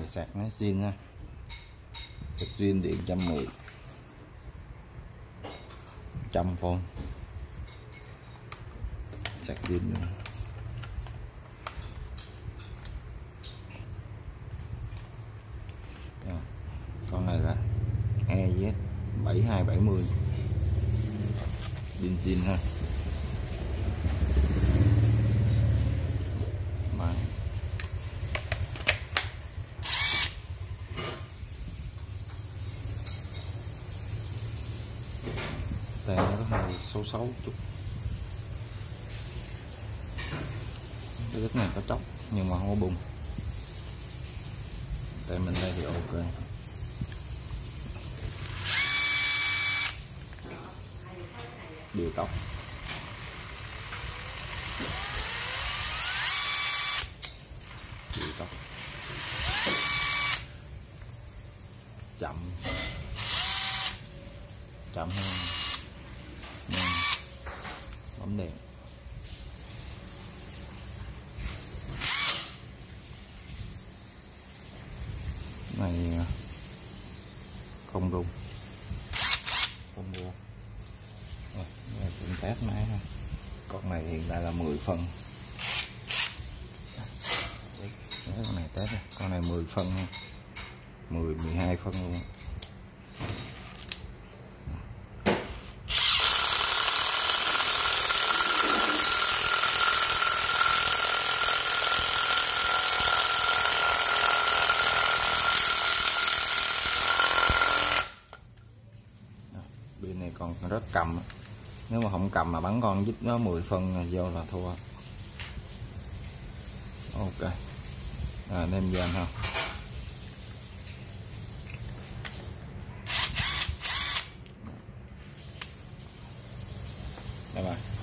này sạc máy zin ha, sạc zin điện 110 100V, sạc zin nữa. Con này là EZ 7270 pin zin ha. Đây nó có hơi xấu xấu chút, cái này có chóc nhưng mà không có bung. Tại mình đây thì ok. Điều tốc chậm chậm hơn, bấm đèn này không rung, không mua. Đây cũng test máy ha. Con này hiện tại là 10 phân. Đấy, con này test này. Con này 10 phân ha. 10 12 phân luôn. Bên này còn rất cầm, nếu mà không cầm mà bắn con giúp nó 10 phân vô là thua. Ok, nêm dàn ha. Đây rồi.